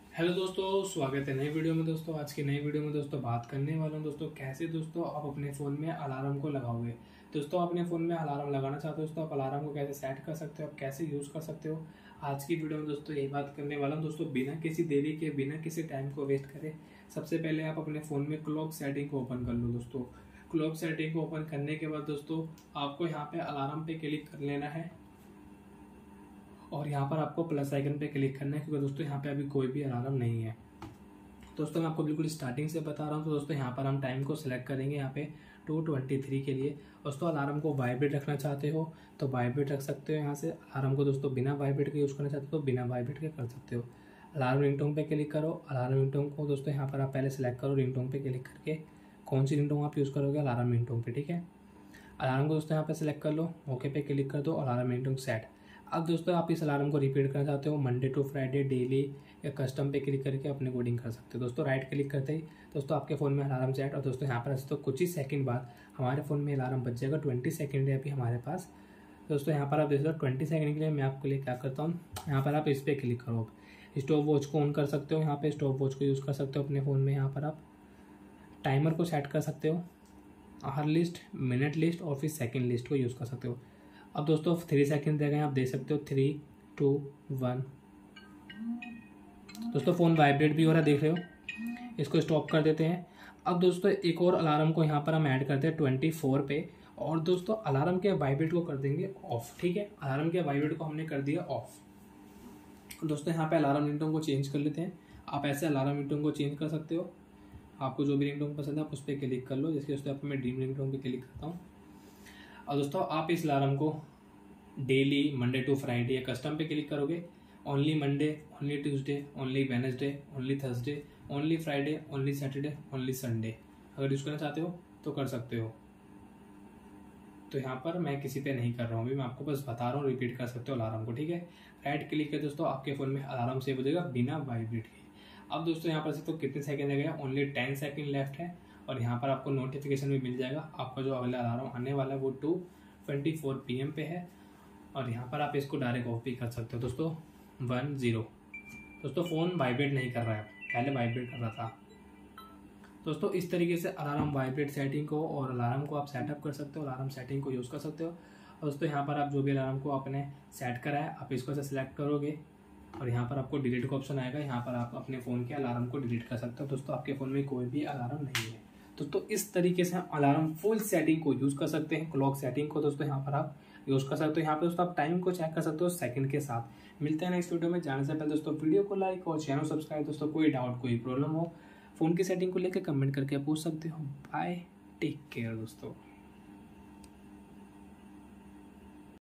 Hello दोस्तों, स्वागत है नई वीडियो में। दोस्तों आज की नई वीडियो में दोस्तों बात करने वाला हूं दोस्तों कैसे दोस्तों आप अपने फ़ोन में अलार्म को लगाओगे। दोस्तों अपने फ़ोन में अलार्म लगाना चाहते हो दोस्तों, आप अलार्म को कैसे सेट कर सकते हो, आप कैसे यूज़ कर सकते हो। आज की वीडियो में दोस्तों यही बात करने वाला हूँ दोस्तों, बिना किसी देरी के, बिना किसी टाइम को वेस्ट करे। सबसे पहले आप अपने फ़ोन में क्लॉक सेटिंग को ओपन कर लो दोस्तों। क्लॉक सेटिंग को ओपन करने के बाद दोस्तों आपको यहाँ पे अलार्म पे क्लिक कर लेना है और यहाँ पर आपको प्लस आइकन पे क्लिक करना है, क्योंकि दोस्तों यहाँ पे अभी कोई भी अलार्म नहीं है। दोस्तों मैं आपको बिल्कुल स्टार्टिंग से बता रहा हूँ। तो दोस्तों यहाँ पर हम टाइम को सिलेक्ट करेंगे यहाँ पे 2:23 के लिए। दोस्तों अलार्म को वाइब्रेट रखना चाहते हो तो वाइब्रेट रख सकते हो यहाँ से। अलार्म को दोस्तों बिना वाइब्रेट के यूज़ करना चाहते हो तो बिना वाइब्रेट के कर सकते हो। अलार्म रिंगटोन पे क्लिक करो। अलार्म रिंगटोन को दोस्तों यहाँ पर आप पहले सेलेक्ट करो, रिंगटोन पे क्लिक करके कौन सी रिंगटोन आप यूज़ करोगे, अलार्म रिंगटोन पे, ठीक है। अलार्म को दोस्तों यहाँ पे सेलेक्ट कर लो, ओके पे क्लिक कर दो, अलार्म रिंगटोन सेट। अब दोस्तों आप इस अलार्म को रिपीट करना चाहते हो मंडे टू फ्राइडे डेली, या कस्टम पे क्लिक करके अपने कोडिंग कर सकते हो। दोस्तों राइट क्लिक करते ही दोस्तों आपके फ़ोन में अलार्म सेट। और दोस्तों यहाँ पर दोस्तों कुछ ही सेकंड बाद हमारे फ़ोन में अलार्म बज जाएगा। 20 सेकंड है अभी हमारे पास। दोस्तों यहाँ पर आप देख लो 20 सेकंड के लिए मैं आपके लिए क्या करता हूँ, यहाँ पर आप इस पर क्लिक करो। स्टॉप वॉच को ऑन कर सकते हो, यहाँ पे स्टॉप वॉच को यूज़ कर सकते हो अपने फ़ोन में। यहाँ पर आप टाइमर को सेट कर सकते हो, आवर लिस्ट, मिनट लिस्ट और फिर सेकंड लिस्ट को यूज़ कर सकते हो। अब दोस्तों 3 सेकंड दे गए, आप देख सकते हो 3, 2, 1। दोस्तों फ़ोन वाइब्रेट भी हो रहा है, देख रहे हो। इसको स्टॉप कर देते हैं। अब दोस्तों एक और अलार्म को यहाँ पर हम ऐड करते हैं 24 पे। और दोस्तों अलार्म के वाइब्रेट को कर देंगे ऑफ, ठीक है। अलार्म के वाइब्रेट को हमने कर दिया ऑफ। दोस्तों यहाँ पे अलार्म रिंगटोन को चेंज कर लेते हैं। आप ऐसे अलार्म रिंगटोन को चेंज कर सकते हो। आपको जो भी रिंगटोन पसंद है आप उस पर क्लिक कर लो। जैसे दोस्तों मैं ड्रीम रिंगटोन पे क्लिक करता हूँ। और दोस्तों आप इस अलार्म को डेली, मंडे टू फ्राइडे या कस्टम पे क्लिक करोगे, only Monday, only Tuesday, only Wednesday, only Thursday, only Friday, only Saturday, only Sunday अगर यूज़ करना चाहते हो तो कर सकते हो। तो यहाँ पर मैं किसी पे नहीं कर रहा हूँ, अभी मैं आपको बस बता रहा हूँ, रिपीट कर सकते हो अलार्म को, ठीक है। राइट क्लिक है दोस्तों, आपके फ़ोन में अलार्म सेव हो जाएगा बिना वाइब्रेट के। अब दोस्तों यहाँ पर से तो कितने सेकंड रह गए, ओनली 10 सेकंड लेफ्ट है। और यहाँ पर आपको नोटिफिकेशन भी मिल जाएगा। आपका जो अगला अलार्म आने वाला है वो 2:24 PM पे है। और यहाँ पर आप इसको डायरेक्ट ऑफ भी कर सकते हो दोस्तों। 10। दोस्तों फ़ोन वाइब्रेट नहीं कर रहा है, पहले वाइब्रेट कर रहा था। दोस्तों इस तरीके से अलार्म वाइब्रेट सेटिंग को और अलार्म को आप सेटअप कर सकते हो, अलार्म सेटिंग को यूज़ कर सकते हो। और दोस्तों यहाँ पर आप जो भी अलार्म को आपने सेट करा है आप इसको से सिलेक्ट करोगे और यहाँ पर आपको डिलीट का ऑप्शन आएगा। यहाँ पर आप अपने फ़ोन के अलार्म को डिलीट कर सकते हो। दोस्तों आपके फ़ोन में कोई भी अलार्म नहीं है। दोस्तों इस तरीके से हम अलार्म फुल सेटिंग को यूज़ कर सकते हैं। क्लॉक सेटिंग को दोस्तों यहाँ पर आप यूज़ कर सकते हो। यहाँ पर दोस्तों आप टाइम को चेक कर सकते हो सेकंड के साथ। मिलते हैं नेक्स्ट वीडियो में। जाने से पहले दोस्तों वीडियो को लाइक और चैनल सब्सक्राइब। दोस्तों कोई डाउट, कोई प्रॉब्लम हो फ़ोन की सेटिंग को लेकर कमेंट करके पूछ सकते हो। बाय, टेक केयर दोस्तों।